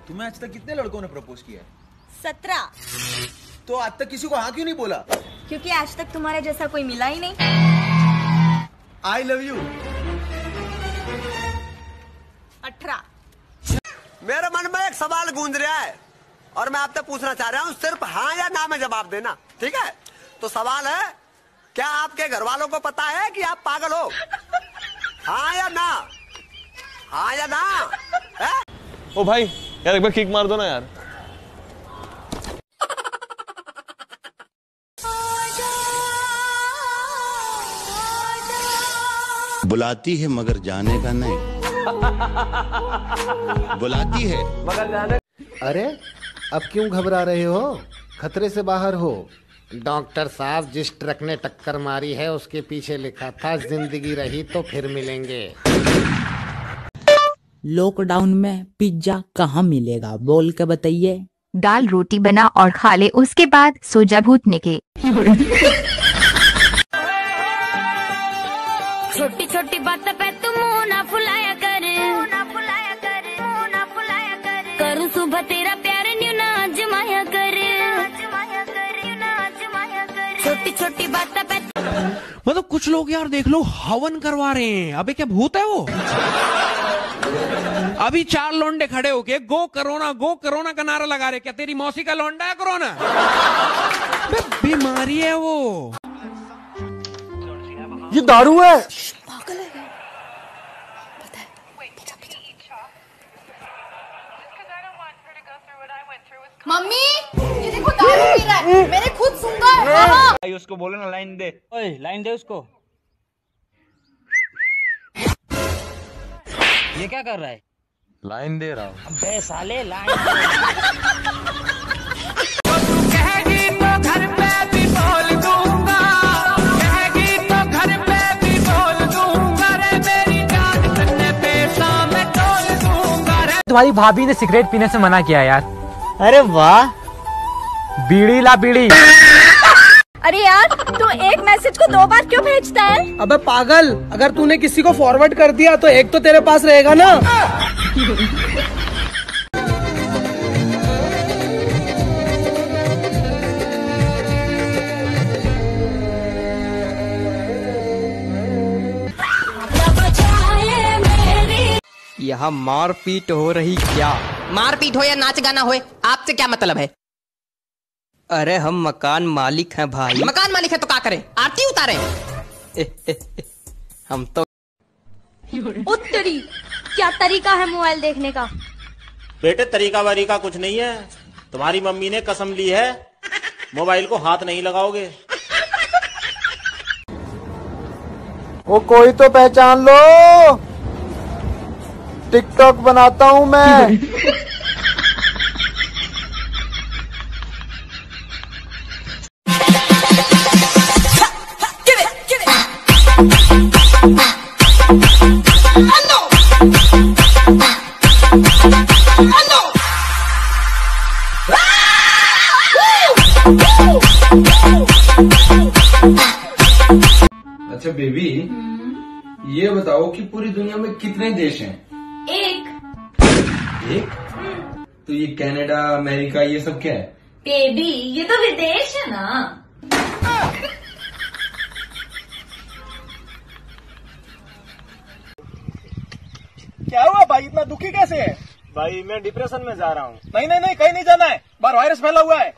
तुम्हें आज तक कितने लड़कों ने प्रपोज किया है? 17। तो आज तक किसी को हाँ क्यों नहीं बोला? क्योंकि आज तक तुम्हारे जैसा कोई मिला ही नहीं। I love you. 18। मेरे मन में एक सवाल गूंज रहा है और मैं आपसे पूछना चाह रहा हूँ, सिर्फ हाँ या ना में जवाब देना, ठीक है? तो सवाल है, क्या आपके घर वालों को पता है कि आप पागल हो? हाँ या ना? हाँ या ना? है? ओ भाई यार एक बार किक मार दो ना यार। बुलाती है मगर जाने का नहीं। बुलाती है मगर जाने। अरे अब क्यों घबरा रहे हो? खतरे से बाहर हो। डॉक्टर साहब, जिस ट्रक ने टक्कर मारी है उसके पीछे लिखा था जिंदगी रही तो फिर मिलेंगे। लॉकडाउन में पिज्जा कहाँ मिलेगा बोल के बताइए। दाल रोटी बना और खा ले, उसके बाद सो जा भूतने के। छोटी छोटी बात पे तुम मुंह ना फुलाया कर, करूँ सुबह तेरा प्यार न्यू ना आजमाया कर, छोटी छोटी बात पे। मतलब कुछ लोग यार देख लो हवन करवा रहे हैं। अबे क्या भूत है वो? अभी 4 लौंडे खड़े होके गो करोना का नारा लगा रहे। क्या तेरी मौसी का लौंडा है कोरोना? बीमारी है वो। ये दारू है। पागल है क्या? पता है। पीछा पीछा। मम्मी ये देखो दारू पी रहा है। मैंने खुद सुना है। भाई उसको बोलो ना लाइन दे। ओए लाइन दे उसको। ये क्या कर रहा है? लाइन दे रहा हूँ। अबे साले लाइन कहेगी तो घर पे भी बोल दूंगा, कहेगी तो घर पे भी बोल दूंगा रे, मेरी जान करने पैसा मैं तोल दूंगा रे। तुम्हारी भाभी ने सिगरेट पीने से मना किया यार। अरे वाह, बीड़ी ला बीड़ी। अरे यार तू एक मैसेज को 2 बार क्यों भेजता है? अबे पागल, अगर तूने किसी को फॉरवर्ड कर दिया तो एक तो तेरे पास रहेगा ना। यहाँ मारपीट हो रही क्या? मारपीट हो या नाच गाना हो, आपसे क्या मतलब है? अरे हम मकान मालिक हैं भाई। मकान मालिक है तो क्या करें? आरती उतारें? हम तो उत्तरी क्या तरीका है मोबाइल देखने का? बेटे तरीका वरीका कुछ नहीं है। तुम्हारी मम्मी ने कसम ली है मोबाइल को हाथ नहीं लगाओगे। वो कोई तो पहचान लो, टिकटॉक बनाता हूँ मैं। अच्छा बेबी, ये बताओ कि पूरी दुनिया में कितने देश हैं? एक। तो ये कनाडा, अमेरिका, ये सब क्या है? बेबी ये तो विदेश है ना। क्या हुआ भाई, इतना दुखी कैसे है? भाई मैं डिप्रेशन में जा रहा हूँ। नहीं नहीं नहीं, कहीं नहीं जाना है, बाहर वायरस फैला हुआ है।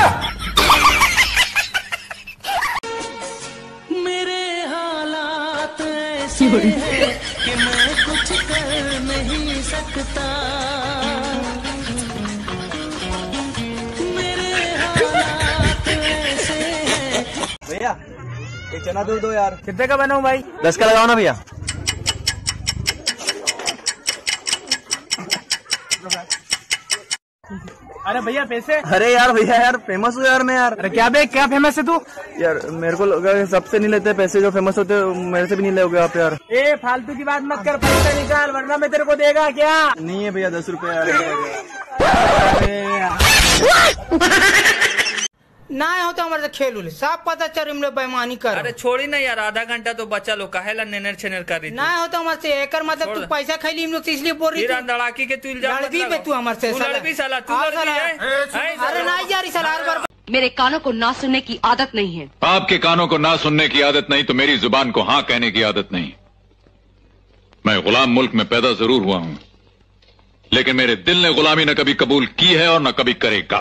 मेरे हालात ऐसे हैं कि मैं कुछ कर नहीं सकता, मेरे हालात ऐसे हैं। भैया एक चना दूध दो यार। कितने का बनाऊं भाई? 10 का लगाओ ना भैया। अरे भैया पैसे। अरे यार भैया यार फेमस हो यार मैं यार। अरे क्या बे, क्या फेमस है तू? यार मेरे को सबसे नहीं लेते पैसे, जो फेमस होते मेरे से भी नहीं लोगे आप यार। ए फालतू की बात मत कर, पैसा निकाल वरना मैं तेरे को देगा क्या? नहीं है भैया 10 रुपए यार। ना हो तो हमारे से खेल उले साफ पता चल हम लोग बेईमानी कर। अरे छोड़ी ना यार, आधा घंटा तो बचा लो, काहेला नेनर छेनर कर रही। ना हो तो हमारे से एकर मतलब तू पैसा खाई हम लोग तो इसलिए बोल रही थी। लड़ाकी के तू इल्जाम लड़की पे तू हमारे से साला तू अरे ना जा रही साला। मेरे कानों को ना सुनने की आदत नहीं है। आपके कानों को ना सुनने की आदत नहीं तो मेरी जुबान को हाँ कहने की आदत नहीं। मैं गुलाम मुल्क में पैदा जरूर हुआ हूं, लेकिन मेरे दिल ने गुलामी न कभी कबूल की है और न कभी करेगा।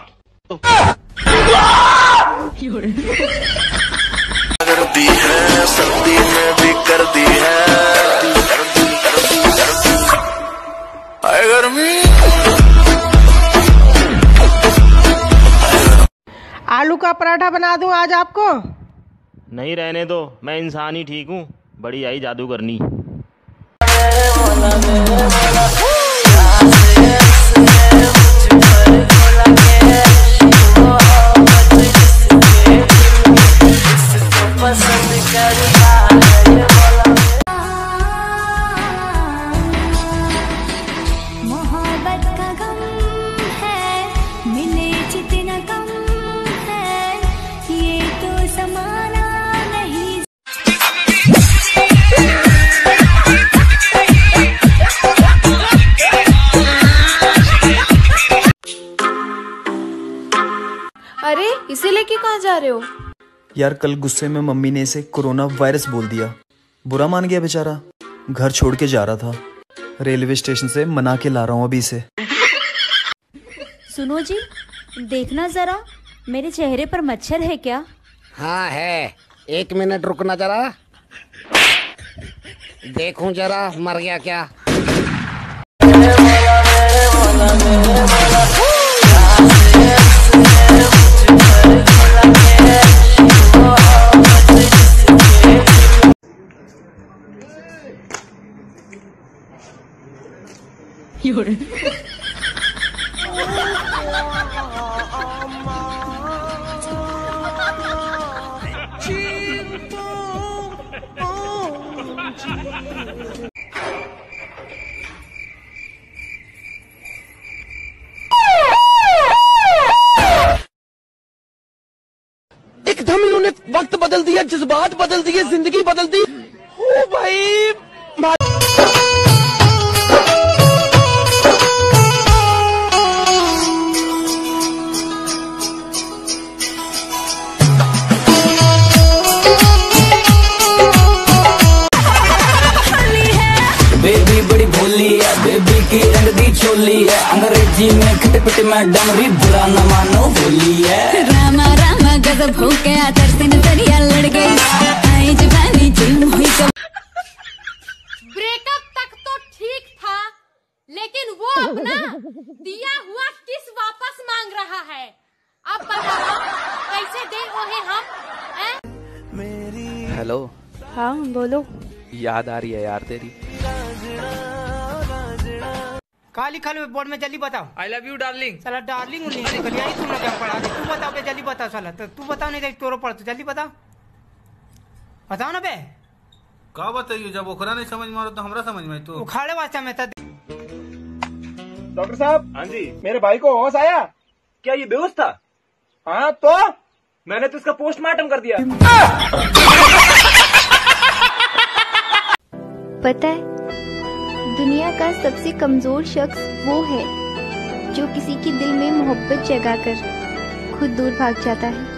कर दी है सर्दी में भी कर दी है आए गर्मी। आलू का पराठा बना दूं आज आपको? नहीं रहने दो, मैं इंसान ही ठीक हूँ, बड़ी आई जादू करनी। मोहब्बत का गम है, मिले जितना कम है, ये तो समाना नहीं। अरे इसे लेके कहाँ जा रहे हो? यार कल गुस्से में मम्मी ने इसे कोरोना वायरस बोल दिया, बुरा मान गया बेचारा, घर छोड़ के जा रहा था, रेलवे स्टेशन से मना के ला रहा हूँ अभी इसे। सुनो जी, देखना जरा मेरे चेहरे पर मच्छर है क्या? हाँ है, 1 मिनट रुकना जरा, देखूं जरा मर गया क्या। एकदम इन्होंने वक्त बदल दिया, जज्बात बदल दिए, जिंदगी बदल दी। ओ भाई बेबी बड़ी भोली है, बेबी की रंग दी चोली है, अंग्रेजी में खटपट में डमरी बुरा न मानो होली है। रामा रामा गजब हो गया, तरसे नजरिया लड़ गई, आई जवानी जुल्म हुई कब। ब्रेकअप तक तो ठीक था, लेकिन वो अपना दिया हुआ किस वापस मांग रहा है। अब बताओ कैसे दे ओहे हम? हेलो। हाँ बोलो। याद आ रही है यार तेरी। कहा लिखा लो बोर्ड में, जल्दी बताओ। I love you darling. साला डार्लिंग निकली आई, तुमने क्या पढ़ा दी? तू बताओ बे, जल्दी बताओ साला। तो तू बताओ नहीं तोरो पढ़, तू जल्दी बताओ, बताओ ना बे। का बताइए, जब ओकरा नहीं समझ में आ रहा तो हमरा समझ में तो उखाड़े वास्ता में था। डॉक्टर साहब। हाँ जी। मेरे भाई को होश आया? क्या ये बेहोश था? हाँ तो मैंने तो इसका पोस्टमार्टम कर दिया। पता है, दुनिया का सबसे कमजोर शख्स वो है जो किसी के दिल में मोहब्बत जगाकर खुद दूर भाग जाता है।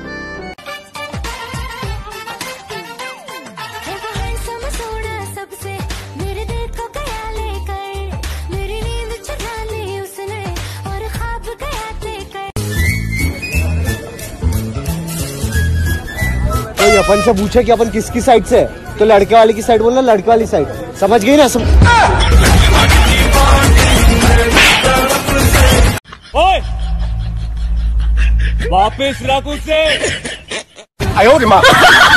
कोई अपन से पूछे कि अपन किसकी साइड से है, तो लड़के वाले की साइड बोलना, लड़के वाली साइड। समझ गई ना? ओए वापस रख उसे। आयो रे माँ।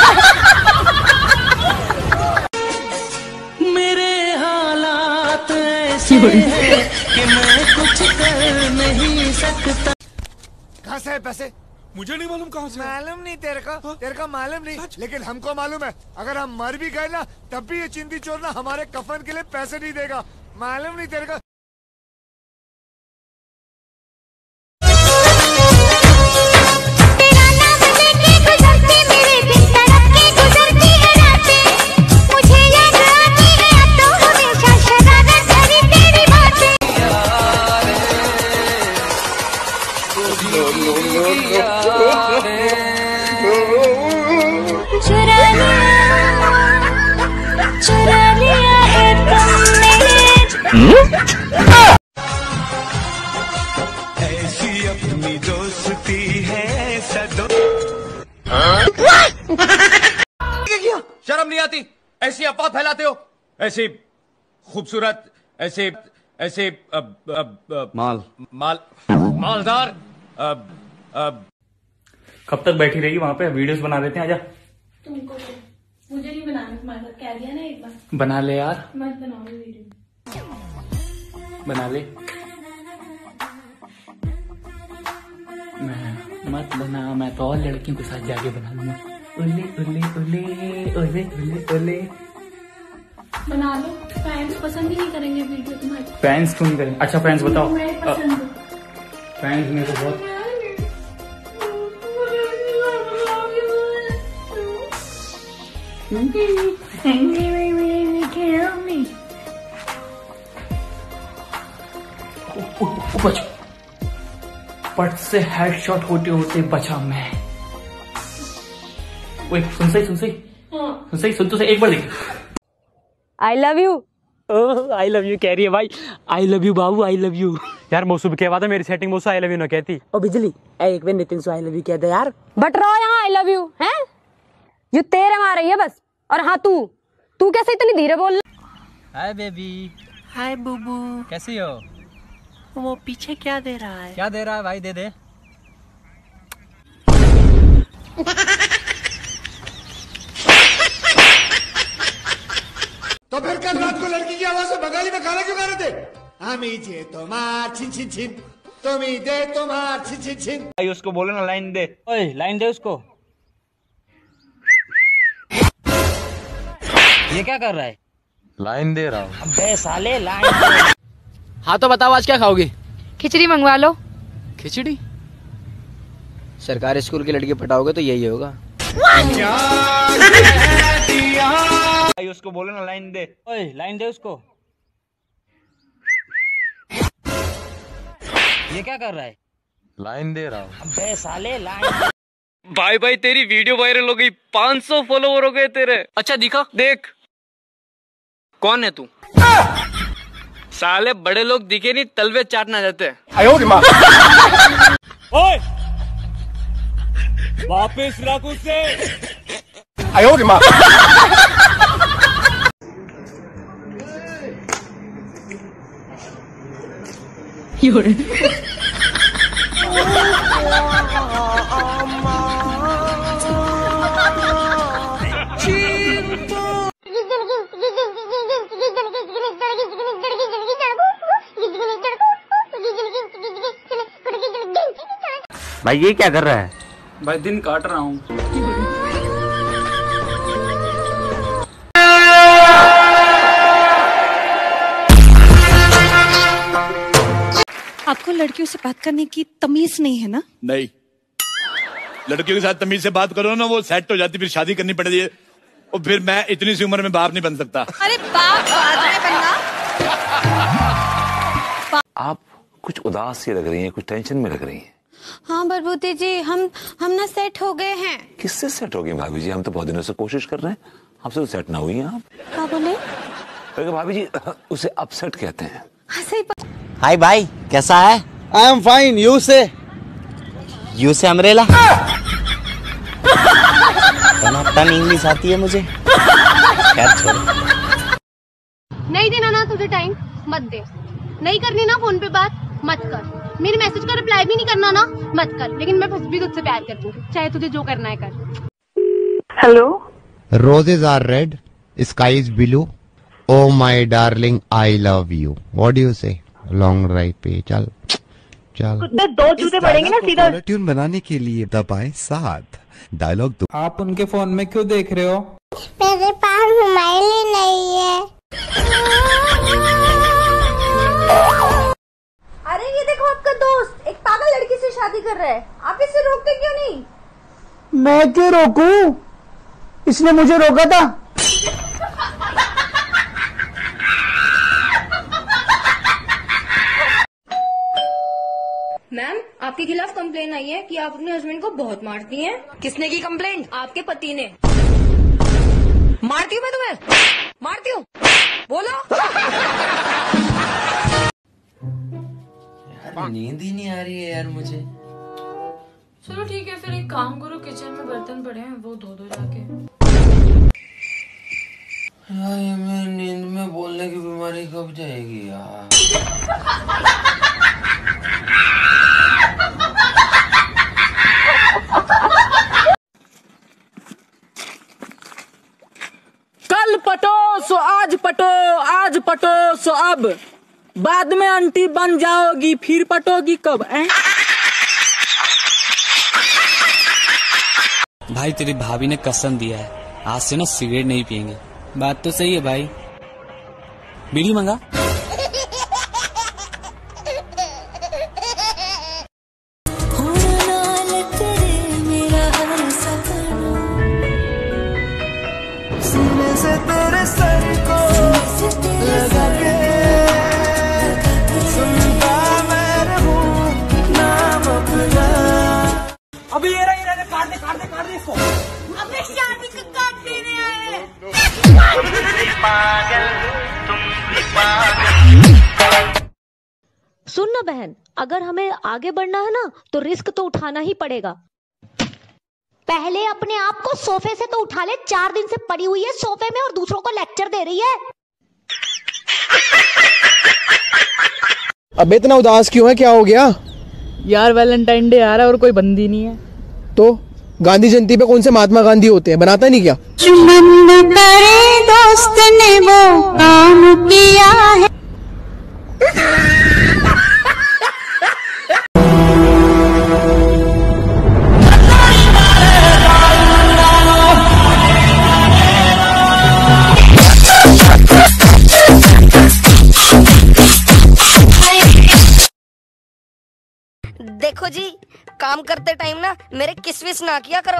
मेरे हालात ऐसे हैं कि मैं कुछ कर नहीं सकता। कहाँ से है पैसे? मुझे नहीं मालूम कहाँ से। मालूम नहीं तेरे को मालूम नहीं, लेकिन हमको मालूम है। अगर हम मर भी गए ना तब भी ये चिंदी चोर ना हमारे कफन के लिए पैसे नहीं देगा। मालूम नहीं तेरे को? तेरा नाम की यादें। चुरा लिया है तुमने। ऐसी अपनी दोस्ती है सदो। क्या शर्म नहीं आती? ऐसी अफवाह फैलाते हो, ऐसे खूबसूरत, ऐसे ऐसे मालदार। कब तक बैठी रहेगी वहां पे? वीडियोस बना देते हैं, आजा। तुमको मुझे नहीं बनाना, तुम्हारे साथ कह दिया ना एक बार। बना ले यार, मत बनाओ वीडियो। बना ले। मत बना, मैं तो और लड़कियों के साथ जाके बना लूंगा। उले उले उले उले उले उले। बना लो, फैंस पसंद ही नहीं करेंगे वीडियो तुम्हारी। फैंस क्यों नहीं करेंगे? अच्छा फैंस बताओ। मैं पसंद हूँ। फैंस मेरे को बहुत। बच, पट से हेडशॉट होते होते बचा मैं। सुन सही सुन तो सही एक बार देख। I love you. I love you कह रही है भाई। आई लव यू बाबू, आई लव यू। यार मौसू कहवा था मेरी सेटिंग, मौसू आई लव यू ना कहती। ओ बिजली, एक बार नितिन से आई लव यू कह दे यार। बट रहो यहाँ आई लव यू है, ये तेरे मार रही है बस। और हाँ तू कैसे इतनी धीरे बोल रहा? Hi baby. हाय बुबू। कैसी हो? वो पीछे क्या दे रहा है? क्या दे रहा है भाई? दे दे। तो फिर कल रात को लड़की की आवाज से बंगाली में गाना क्यों गा रहे थे? हमी जे तुम्हार छिन छिन छिन, तुम्ही दे तुम्हार छिन छिन छिन। भाई उसको बोलो ना लाइन दे। ओए लाइन दे उसको। ये क्या कर रहा है? लाइन दे रहा हूँ। अबे साले लाइन। हाँ तो बताओ आज क्या खाओगी? खिचड़ी मंगवा लो। खिचड़ी? सरकारी स्कूल की लड़की पटाओगे तो यही होगा। भाई उसको बोलो ना लाइन दे। ओए लाइन दे उसको। ये क्या कर रहा है? लाइन दे रहा हूँ। अबे साले लाइन। भाई भाई तेरी वीडियो वायरल हो गई, 500 फॉलोवर हो गए तेरे। अच्छा दिखा, देख कौन है तू? साले बड़े लोग दिखे नहीं, तलवे चाटना जाते हैं। ओए वापस रख उसे। भाई ये क्या कर रहा है? भाई दिन काट रहा हूँ। आपको लड़कियों से बात करने की तमीज नहीं है ना? नहीं, लड़कियों के साथ तमीज से बात करो ना, वो सेट हो जाती, फिर शादी करनी पड़ती है, और फिर मैं इतनी सी उम्र में बाप नहीं बन सकता। अरे बाप बाद में बनना। आप कुछ उदास सी लग रही हैं, कुछ टेंशन में लग रही हैं। हाँ बरबूती जी, हम ना सेट हो गए हैं। किससे सेट हो गई भाभी जी? हम तो बहुत दिनों से कोशिश कर रहे हैं, हमसे तो सेट ना हुई हैं आप। क्या बोले? भाभी जी उसे अपसेट कहते हैं। हाँ सही। हाय भाई, कैसा है? I am fine, you say? You say umbrella. Ton English आती है मुझे। खैर छोड़ो। नहीं देना ना तुझे टाइम, मत दे। नहीं करनी ना फोन पे बात, मत कर। मेरे मैसेज का रिप्लाई भी नहीं करना ना, मत कर। लेकिन मैं भी तुझसे प्यार करती हूँ, चाहे तुझे जो करना है कर। Hello. Roses are red, sky is blue. Oh my darling, I love you. What do you say? Long drive पे चल चल। कुत्ते दो जूते पड़ेंगे ना सीधा। ट्यून बनाने के लिए दबाएं 7 डायलॉग 2। आप उनके फोन में क्यों देख रहे हो? मेरे पास मोबाइल ही नहीं है। अरे ये देखो आपका दोस्त एक पागल लड़की से शादी कर रहा है, आप इसे रोकते क्यों नहीं? मैं क्यों रोकूं? इसने मुझे रोका था। मैम, आपके खिलाफ कंप्लेन आई है कि आप अपने हस्बैंड को बहुत मारती हैं। किसने की कंप्लेन? आपके पति ने। मारती हूँ मैं तुम्हें? मारती हूँ? बोलो। नींद ही नहीं आ रही है यार मुझे। चलो ठीक है, फिर एक काम करो, किचन में बर्तन पड़े हैं वो धो दो जाके। यार ये मेरी नींद में बोलने की बीमारी कब जाएगी यार। कल पटो सो आज पटो, आज पटो सो अब, बाद में आंटी बन जाओगी फिर पटोगी कब? भाई तेरी भाभी ने कसम दिया है आज से ना सिगरेट नहीं पियेंगे। बात तो सही है भाई। बीड़ी मंगा। अभी ये रहा, काट दे इसको। अबे शादी का काट देने आए। सुन ना बहन, अगर हमें आगे बढ़ना है ना तो रिस्क तो उठाना ही पड़ेगा। पहले अपने आप को सोफे से तो उठा ले। 4 दिन से पड़ी हुई है सोफे में और दूसरों को लेक्चर दे रही है। अब इतना उदास क्यों है, क्या हो गया? यार वैलेंटाइन डे आ रहा है और कोई बंदी नहीं है। तो गांधी जयंती पे कौन से महात्मा गांधी होते हैं, बनाता नहीं क्या? चुमन करे दोस्त ने वो काम किया है। देखो जी, काम करते टाइम ना मेरे किसविस ना किया करो।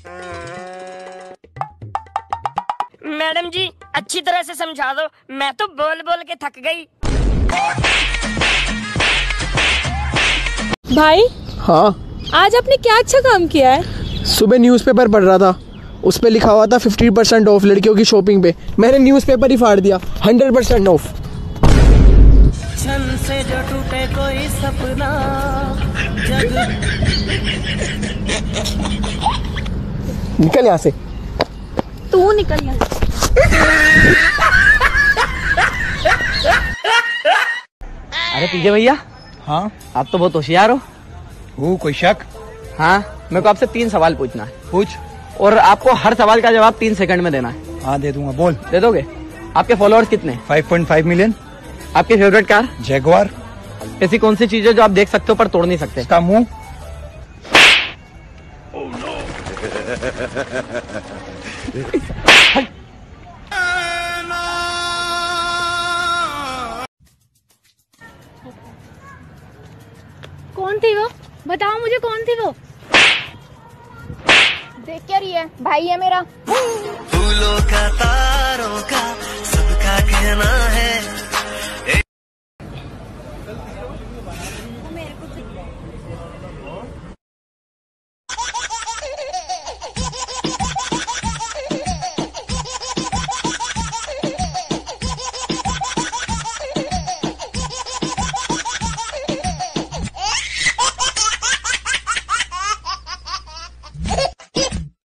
मैडम जी अच्छी तरह से समझा दो, मैं तो बोल बोल के थक गई। भाई। हाँ। आज आपने क्या अच्छा काम किया है? सुबह न्यूज़पेपर पढ़ रहा था, उस पे लिखा हुआ था 50% ऑफ लड़कियों की शॉपिंग पे। मैंने न्यूज़पेपर ही फाड़ दिया। 100% ऑफ। छन से जो टूटे कोई सपना जग। निकल यहाँ से। तू निकल यहाँ से। अरे पीजे भैया। हाँ। आप तो बहुत होशियार हो। कोई शक? हाँ, मेरे को आपसे 3 सवाल पूछना है। पूछ। और आपको हर सवाल का जवाब 3 सेकंड में देना है। हाँ दे दूंगा, बोल। दे दोगे? आपके फॉलोअर्स कितने? 5.5 मिलियन। आपकी फेवरेट कार? जैगुआर। ऐसी कौन सी चीज है जो आप देख सकते हो पर तोड़ नहीं सकते? इसका मुंह। कौन थी वो? बताओ मुझे कौन थी वो? देख क्या रही है? भाई है मेरा। फूलों का तारों का सबका कहना है।